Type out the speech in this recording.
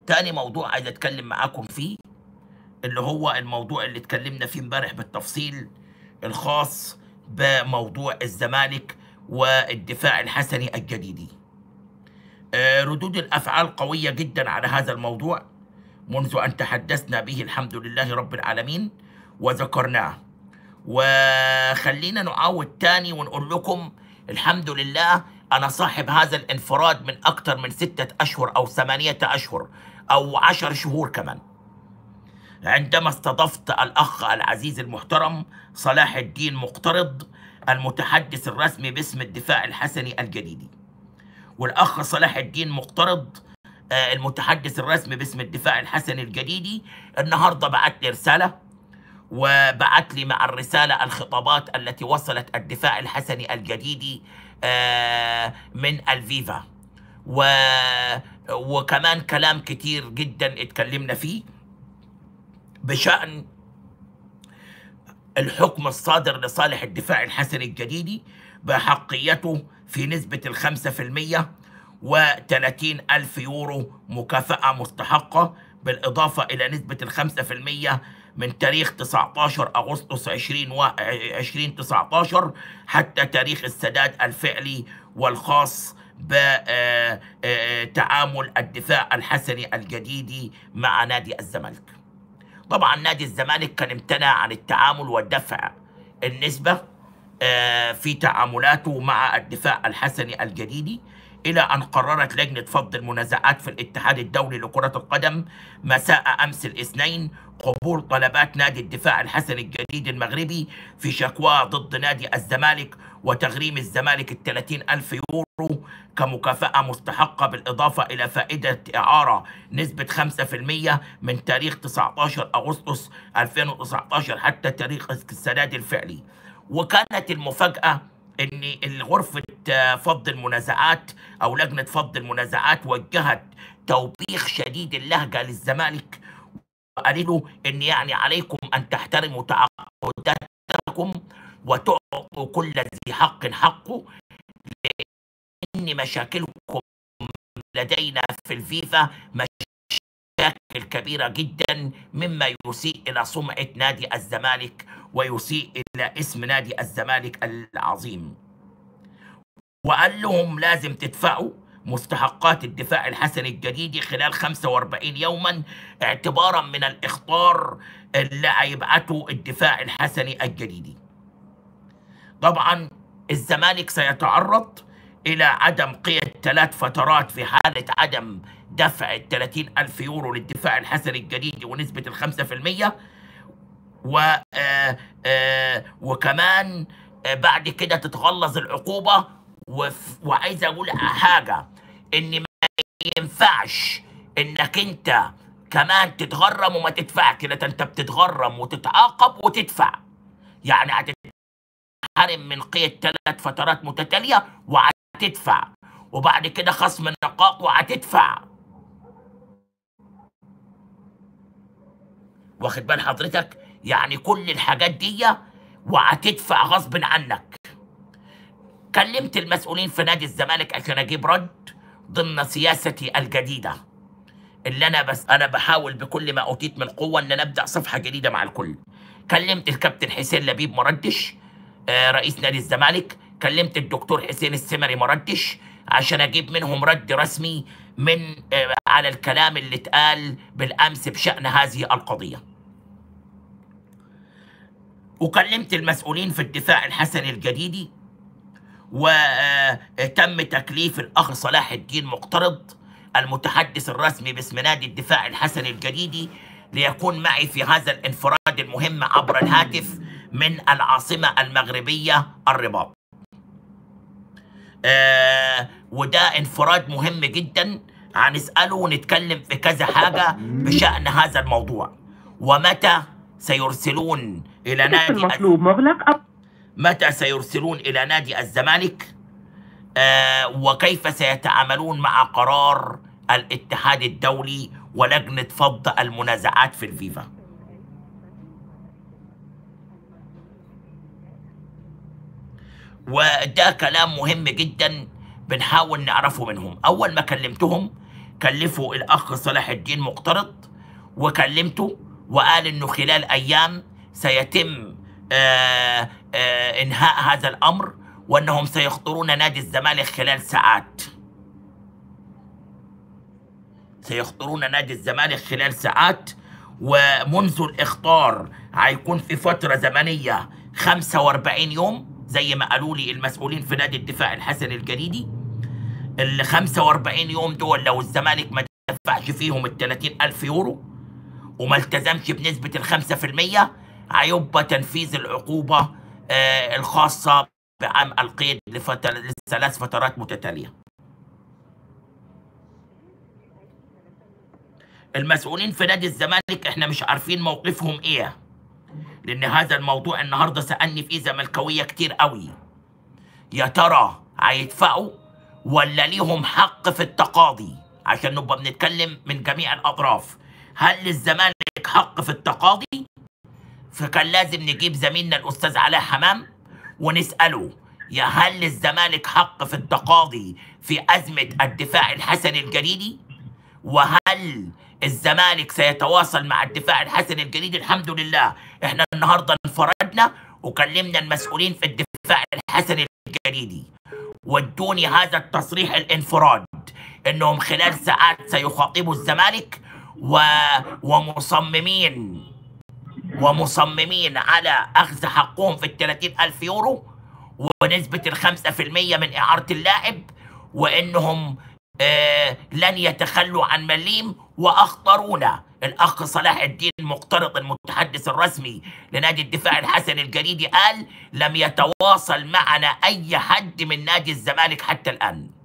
تاني موضوع عايز اتكلم معاكم فيه اللي هو الموضوع اللي اتكلمنا فيه امبارح بالتفصيل الخاص بموضوع الزمالك والدفاع الحسني الجديدي. ردود الافعال قويه جدا على هذا الموضوع منذ ان تحدثنا به، الحمد لله رب العالمين، وذكرناه. وخلينا نعاود تاني ونقول لكم الحمد لله أنا صاحب هذا الانفراد من أكثر من 6 أشهر أو 8 أشهر أو 10 شهور كمان، عندما استضفت الأخ العزيز المحترم صلاح الدين مقترض المتحدث الرسمي باسم الدفاع الحسني الجديدي. والأخ صلاح الدين مقترض المتحدث الرسمي باسم الدفاع الحسني الجديدي النهارده بعت لي رسالة، وبعت لي مع الرسالة الخطابات التي وصلت الدفاع الحسني الجديدي من الفيفا، وكمان كلام كتير جدا اتكلمنا فيه بشأن الحكم الصادر لصالح الدفاع الحسني الجديدي بحقيته في نسبة 5% و30,000 يورو مكافأة مستحقة، بالإضافة إلى نسبة 5% من تاريخ 19 أغسطس 2019 حتى تاريخ السداد الفعلي والخاص بتعامل الدفاع الحسني الجديدي مع نادي الزمالك. طبعا نادي الزمالك كان امتنع عن التعامل ودفع النسبة في تعاملاته مع الدفاع الحسني الجديدي، إلى أن قررت لجنة فض المنازعات في الاتحاد الدولي لكرة القدم مساء أمس الاثنين قبول طلبات نادي الدفاع الحسني الجديد المغربي في شكواه ضد نادي الزمالك وتغريم الزمالك 30,000 يورو كمكافأة مستحقة، بالإضافة إلى فائدة إعارة نسبة 5% من تاريخ 19 أغسطس 2019 حتى تاريخ السداد الفعلي. وكانت المفاجأة ان غرفة فض المنازعات او لجنة فض المنازعات وجهت توبيخ شديد اللهجة للزمالك، وقالوا له ان يعني عليكم ان تحترموا تعهداتكم وتعطوا كل ذي حق حقه، لان مشاكلكم لدينا في الفيفا مشاكل كبيرة جدا مما يسيء الى سمعة نادي الزمالك ويسيء الى اسم نادي الزمالك العظيم. وقال لهم لازم تدفعوا مستحقات الدفاع الحسني الجديدي خلال 45 يوما اعتبارا من الاخطار اللي هيبعته الدفاع الحسني الجديدي. طبعا الزمالك سيتعرض الى عدم قيد 3 فترات في حالة عدم دفع 30,000 يورو للدفاع الحسني الجديدي ونسبة 5%، وكمان بعد كده تتغلظ العقوبة. وعايز اقول حاجه، ان ما ينفعش انك انت كمان تتغرم وما تدفع كده، انت بتتغرم وتتعاقب وتدفع، يعني هتتحرم من قيد 3 فترات متتاليه وهتدفع، وبعد كده خصم النقاط وهتدفع. واخد بال حضرتك؟ يعني كل الحاجات دي وهتدفع غصب عنك. كلمت المسؤولين في نادي الزمالك عشان اجيب رد ضمن سياستي الجديده، اللي انا بحاول بكل ما اوتيت من قوه ان نبدا صفحه جديده مع الكل. كلمت الكابتن حسين لبيب مردش رئيس نادي الزمالك، كلمت الدكتور حسين السمري مردش عشان اجيب منهم رد رسمي من على الكلام اللي اتقال بالامس بشان هذه القضيه. وكلمت المسؤولين في الدفاع الحسني الجديدي، وتم تكليف الأخ صلاح الدين مقترض المتحدث الرسمي باسم نادي الدفاع الحسني الجديدي ليكون معي في هذا الانفراد المهم عبر الهاتف من العاصمة المغربية الرباط. وده انفراد مهم جدا، هنسأله ونتكلم في كذا حاجة بشأن هذا الموضوع. ومتى سيرسلون إلى متى سيرسلون إلى نادي الزمالك، وكيف سيتعاملون مع قرار الاتحاد الدولي ولجنة فض المنازعات في الفيفا. وده كلام مهم جدا بنحاول نعرفه منهم. أول ما كلمتهم كلفوا الأخ صلاح الدين مقترض وكلمته وقال إنه خلال أيام سيتم إنهاء هذا الأمر، وأنهم سيخطرون نادي الزمالك خلال ساعات. سيخطرون نادي الزمالك خلال ساعات، ومنذ الإخطار هيكون في فترة زمنية 45 يوم زي ما قالوا لي المسؤولين في نادي الدفاع الحسن الجريدي. ال 45 يوم دول لو الزمالك ما دفعش فيهم ال 30,000 يورو وما التزمش بنسبة ال 5%، هيبقى تنفيذ العقوبة الخاصة بعام القيد لثلاث فترات متتالية. المسؤولين في نادي الزمالك احنا مش عارفين موقفهم ايه، لان هذا الموضوع النهارده سألني فيه زملكاويه كتير قوي. يا ترى هيدفعوا ولا ليهم حق في التقاضي؟ عشان نبقى بنتكلم من جميع الاطراف. هل للزمالك حق في التقاضي؟ فكان لازم نجيب زميلنا الاستاذ علاء حمام ونساله، يا هل للزمالك حق في التقاضي في ازمه الدفاع الحسن الجريدي؟ وهل الزمالك سيتواصل مع الدفاع الحسن الجريدي؟ الحمد لله احنا النهارده انفردنا وكلمنا المسؤولين في الدفاع الحسن الجريدي وادوني هذا التصريح الانفراد انهم خلال ساعات سيخاطبوا الزمالك ومصممين على اخذ حقهم في ال 30,000 يورو ونسبة ال 5% من إعارة اللاعب، وإنهم لن يتخلوا عن مليم. وأخطرونا الأخ صلاح الدين مقترض المتحدث الرسمي لنادي الدفاع الحسن الجريدي قال لم يتواصل معنا أي حد من نادي الزمالك حتى الآن.